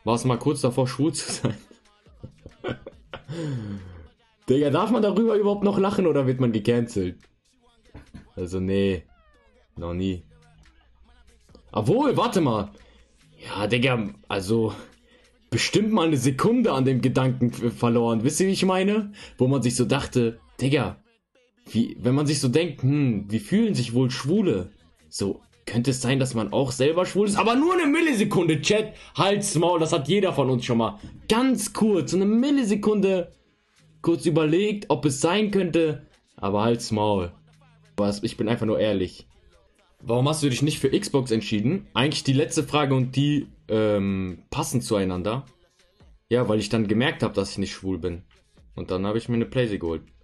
warst mal kurz davor, schwul zu sein. Digga, darf man darüber überhaupt noch lachen oder wird man gecancelt? Also nee, noch nie. Obwohl, warte mal. Ja, Digga, also bestimmt mal eine Sekunde an dem Gedanken verloren. Wisst ihr, wie ich meine? Wo man sich so dachte, Digga, wenn man sich so denkt, wie fühlen sich wohl Schwule? So, könnte es sein, dass man auch selber schwul ist? Aber nur eine Millisekunde, Chat, Halt's Maul, das hat jeder von uns schon mal. Ganz kurz, so eine Millisekunde kurz überlegt, ob es sein könnte, aber halt's Maul. Ich bin einfach nur ehrlich. Warum hast du dich nicht für Xbox entschieden? Eigentlich die letzte Frage und die passen zueinander. Ja, weil ich dann gemerkt habe, dass ich nicht schwul bin. Und dann habe ich mir eine Playsee geholt.